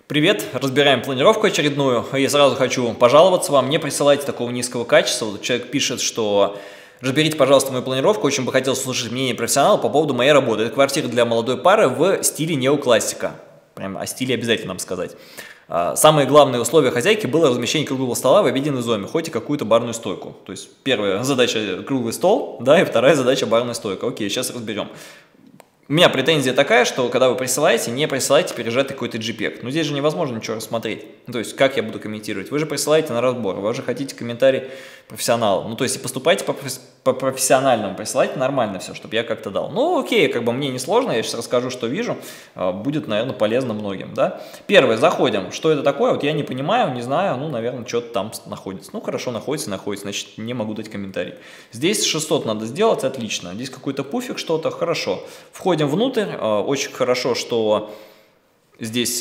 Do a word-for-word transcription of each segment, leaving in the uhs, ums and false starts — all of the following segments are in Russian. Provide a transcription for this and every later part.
Привет, разбираем планировку очередную. Я сразу хочу пожаловаться вам, не присылайте такого низкого качества. Вот человек пишет, что разберите, пожалуйста, мою планировку, очень бы хотел услышать мнение профессионала по поводу моей работы. Это квартира для молодой пары в стиле неоклассика. Прям о стиле обязательно нам сказать. Самые главные условия хозяйки было размещение круглого стола в обеденной зоне, хоть и какую-то барную стойку. То есть первая задача круглый стол, да, и вторая задача барная стойка. Окей, сейчас разберем. У меня претензия такая, что когда вы присылаете, не присылайте пережатый какой-то джей-пег. Ну здесь же невозможно ничего рассмотреть. Ну, то есть как я буду комментировать? Вы же присылаете на разбор, вы же хотите комментарий профессионала. Ну то есть и поступайте по, по профессиональному, присылайте нормально все, чтобы я как-то дал. Ну окей, как бы мне не сложно, я сейчас расскажу, что вижу. Будет, наверное, полезно многим, да. Первое, заходим. Что это такое? Вот я не понимаю, не знаю, ну, наверное, что-то там находится. Ну хорошо, находится, находится, значит, не могу дать комментарий. Здесь шестьсот надо сделать, отлично. Здесь какой-то пуфик, что-то, хорошо. Входим внутрь, очень хорошо, что здесь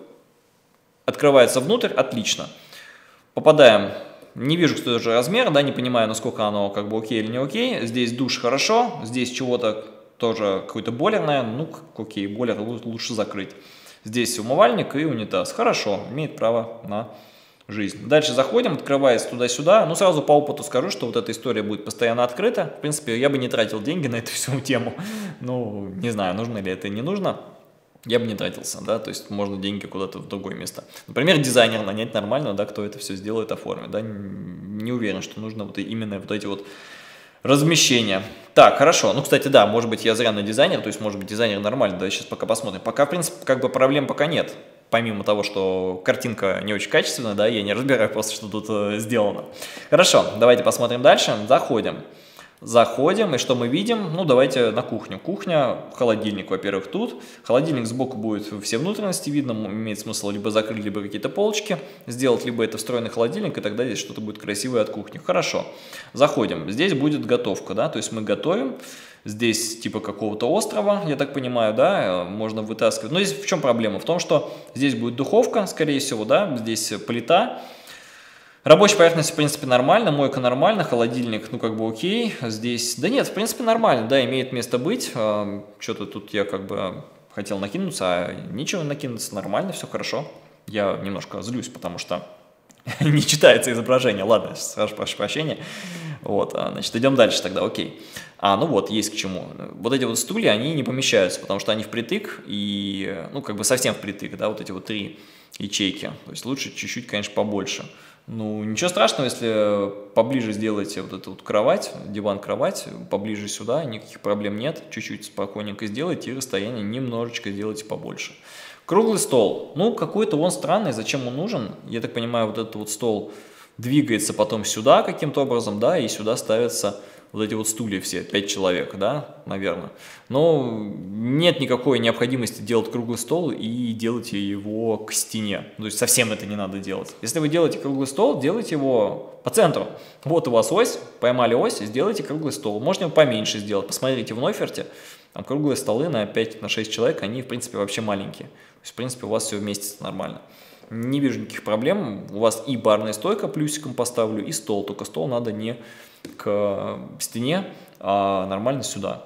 открывается внутрь, отлично. Попадаем, не вижу, что это же размер, да, не понимаю, насколько оно как бы окей или не окей. Здесь душ хорошо, здесь чего-то тоже какой-то бойлер, наверное, ну окей, бойлер лучше закрыть. Здесь умывальник и унитаз, хорошо, имеет право на жизнь. Дальше заходим, открывается туда-сюда. Ну, сразу по опыту скажу, что вот эта история будет постоянно открыта. В принципе, я бы не тратил деньги на эту всю тему. Ну, не знаю, нужно ли это, не нужно. Я бы не тратился, да, то есть можно деньги куда-то в другое место. Например, дизайнера нанять нормально, да, кто это все сделает, оформит, да. Не уверен, что нужно вот именно вот эти вот размещения. Так, хорошо. Ну, кстати, да, может быть, я зря на дизайнер, то есть, может быть, дизайнер нормальный, да, сейчас пока посмотрим. Пока, в принципе, как бы проблем пока нет. Помимо того, что картинка не очень качественная, да, я не разбираю просто, что тут э, сделано. Хорошо, давайте посмотрим дальше. Заходим. Заходим, и что мы видим? Ну, давайте на кухню. Кухня, холодильник, во-первых, тут. Холодильник сбоку будет все внутренности видно, имеет смысл либо закрыть, либо какие-то полочки сделать, либо это встроенный холодильник, и тогда здесь что-то будет красивое от кухни. Хорошо. Заходим. Здесь будет готовка, да, то есть мы готовим. Здесь типа какого-то острова, я так понимаю, да, можно вытаскивать. Но здесь в чем проблема? В том, что здесь будет духовка, скорее всего, да, здесь плита. Рабочая поверхность, в принципе, нормально, мойка нормально, холодильник, ну, как бы окей. Здесь, да нет, в принципе, нормально, да, имеет место быть. Что-то тут я как бы хотел накинуться, а нечего накинуться, нормально, все хорошо. Я немножко злюсь, потому что не читается изображение. Ладно, сразу прошу прощения. Вот, значит, идем дальше тогда, окей. А, ну вот, есть к чему. Вот эти вот стулья, они не помещаются, потому что они впритык, и, ну, как бы совсем впритык, да, вот эти вот три ячейки. То есть лучше чуть-чуть, конечно, побольше. Ну, ничего страшного, если поближе сделаете вот эту вот кровать, диван-кровать, поближе сюда, никаких проблем нет. Чуть-чуть спокойненько сделайте, и расстояние немножечко сделайте побольше. Круглый стол. Ну, какой-то он странный, зачем он нужен? Я так понимаю, вот этот вот стол двигается потом сюда каким-то образом, да, и сюда ставятся вот эти вот стулья все, пять человек, да, наверное. Но нет никакой необходимости делать круглый стол и делать его к стене. То есть совсем это не надо делать. Если вы делаете круглый стол, делайте его по центру. Вот у вас ось, поймали ось, сделайте круглый стол. Можно его поменьше сделать. Посмотрите в Ноферте, там круглые столы на пять-шесть человек, они в принципе вообще маленькие. То есть в принципе у вас все вместится нормально. Не вижу никаких проблем. У вас и барная стойка плюсиком поставлю, и стол. Только стол надо не к стене, а нормально сюда.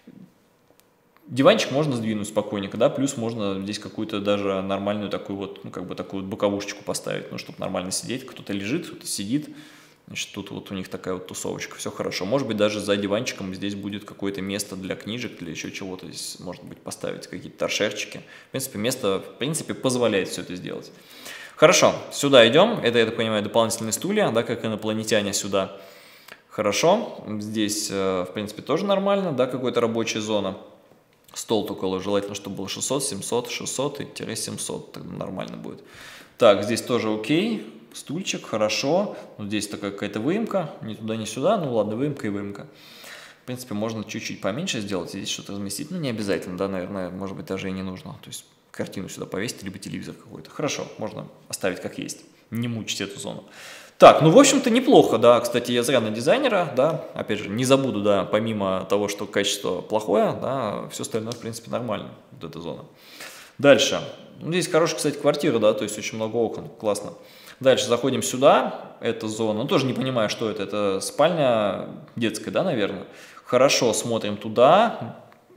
Диванчик можно сдвинуть спокойненько, да, плюс можно здесь какую-то даже нормальную такую вот, ну, как бы такую вот боковушечку поставить, ну, чтобы нормально сидеть. Кто-то лежит, кто-то сидит. Значит, тут вот у них такая вот тусовочка, все хорошо. Может быть, даже за диванчиком здесь будет какое-то место для книжек, для еще чего-то. Здесь, может быть, поставить какие-то торшерчики. В принципе, место, в принципе, позволяет все это сделать. Хорошо, сюда идем. Это, я так понимаю, дополнительные стулья, да, как инопланетяне сюда. Хорошо, здесь, в принципе, тоже нормально, да, какая-то рабочая зона. Стол только желательно, чтобы было шестьсот, семьсот, шестьсот и семьсот, тогда нормально будет. Так, здесь тоже окей. Стульчик, хорошо. Вот здесь такая какая-то выемка, ни туда, ни сюда. Ну ладно, выемка и выемка. В принципе, можно чуть-чуть поменьше сделать, здесь что-то разместить. Ну, не обязательно, да, наверное, может быть, даже и не нужно. То есть картину сюда повесить, либо телевизор какой-то. Хорошо, можно оставить как есть. Не мучить эту зону. Так, ну, в общем-то, неплохо, да. Кстати, я зря на дизайнера, да. Опять же, не забуду, да, помимо того, что качество плохое, да, все остальное, в принципе, нормально, вот эта зона. Дальше. Ну, здесь хорошая, кстати, квартира, да, то есть очень много окон, классно. Дальше заходим сюда, эта зона, ну тоже не понимаю, что это, это спальня детская, да, наверное. Хорошо, смотрим туда,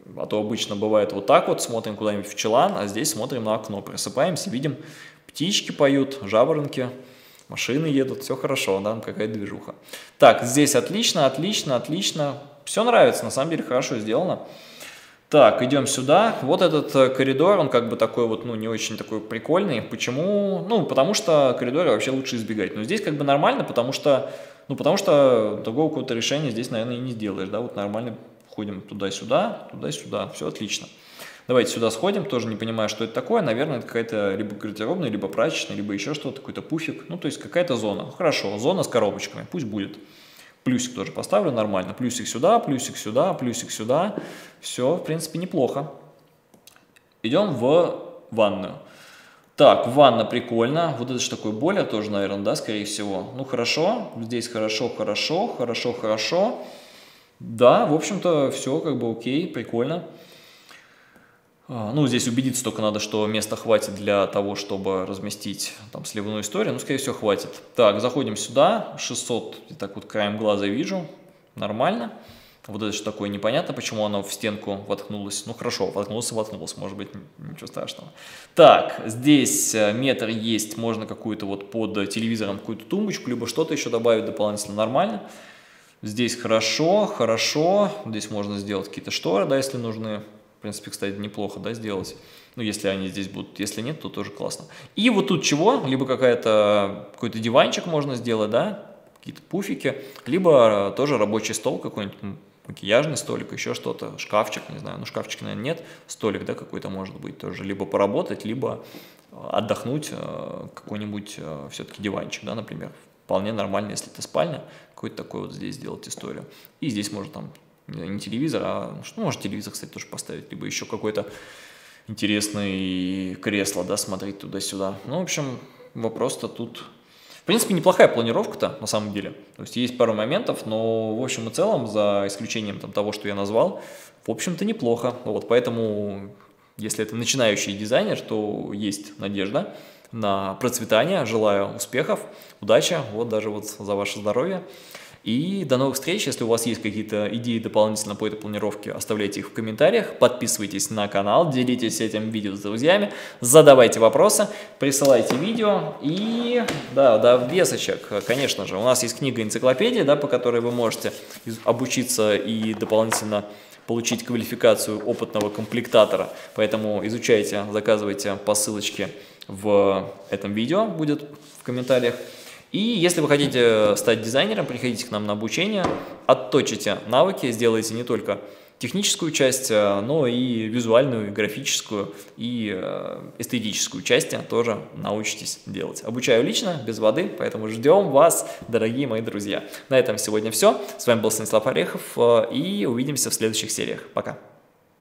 А то обычно бывает вот так вот, смотрим куда-нибудь в чулан, а здесь смотрим на окно, просыпаемся, видим, птички поют, жаворонки, машины едут, все хорошо, да, какая-то движуха. Так, здесь отлично, отлично, отлично, все нравится, на самом деле хорошо сделано. Так, идем сюда. Вот этот коридор, он как бы такой вот, ну, не очень такой прикольный. Почему? Ну, потому что коридоры вообще лучше избегать. Но здесь как бы нормально, потому что, ну, потому что другого какого-то решения здесь, наверное, и не сделаешь, да, вот нормально ходим туда-сюда, туда-сюда, все отлично. Давайте сюда сходим, тоже не понимаю, что это такое. Наверное, это какая-то либо гардеробная, либо прачечная, либо еще что-то, какой-то пуфик. Ну, то есть какая-то зона. Хорошо, зона с коробочками, пусть будет. Плюсик тоже поставлю нормально. Плюсик сюда, плюсик сюда, плюсик сюда. Все, в принципе, неплохо. Идем в ванную. Так, ванна прикольно. Вот это же такое бойлер тоже, наверное, да, скорее всего. Ну, хорошо. Здесь хорошо, хорошо, хорошо, хорошо. Да, в общем-то, все как бы окей, прикольно. Ну, здесь убедиться только надо, что места хватит для того, чтобы разместить там сливную историю. Ну, скорее всего, хватит. Так, заходим сюда. шестьсот, и так вот краем глаза вижу. Нормально. Вот это же такое непонятно, почему оно в стенку воткнулось. Ну, хорошо, воткнулось и воткнулось, может быть, ничего страшного. Так, здесь метр есть, можно какую-то вот под телевизором какую-то тумбочку, либо что-то еще добавить дополнительно, нормально. Здесь хорошо, хорошо. Здесь можно сделать какие-то шторы, да, если нужны. В принципе, кстати, неплохо, да, сделать. Ну, если они здесь будут. Если нет, то тоже классно. И вот тут чего? Либо какая-то какой-то диванчик можно сделать, да, какие-то пуфики, либо тоже рабочий стол какой-нибудь, макияжный столик, еще что-то, шкафчик, не знаю, ну, шкафчика, наверное, нет, столик, да, какой-то может быть тоже, либо поработать, либо отдохнуть, какой-нибудь все-таки диванчик, да, например. Вполне нормально, если это спальня, какой-то такой вот здесь сделать историю. И здесь можно там не телевизор, а, ну, может, телевизор, кстати, тоже поставить, либо еще какой-то интересный кресло, да, смотреть туда-сюда. Ну, в общем, вопрос-то тут... В принципе, неплохая планировка-то, на самом деле. То есть, есть пару моментов, но, в общем и целом, за исключением там, того, что я назвал, в общем-то, неплохо. Вот, поэтому, если это начинающий дизайнер, то есть надежда на процветание. Желаю успехов, удачи, вот даже вот за ваше здоровье. И до новых встреч. Если у вас есть какие-то идеи дополнительно по этой планировке, оставляйте их в комментариях, подписывайтесь на канал, делитесь этим видео с друзьями, задавайте вопросы, присылайте видео. И да, да, весочек, конечно же, у нас есть книга-энциклопедия, да, по которой вы можете обучиться и дополнительно получить квалификацию опытного комплектатора. Поэтому изучайте, заказывайте по ссылочке в этом видео, будет в комментариях. И если вы хотите стать дизайнером, приходите к нам на обучение, отточите навыки, сделайте не только техническую часть, но и визуальную, и графическую, и эстетическую части тоже научитесь делать. Обучаю лично, без воды, поэтому ждем вас, дорогие мои друзья. На этом сегодня все. С вами был Станислав Орехов, и увидимся в следующих сериях. Пока!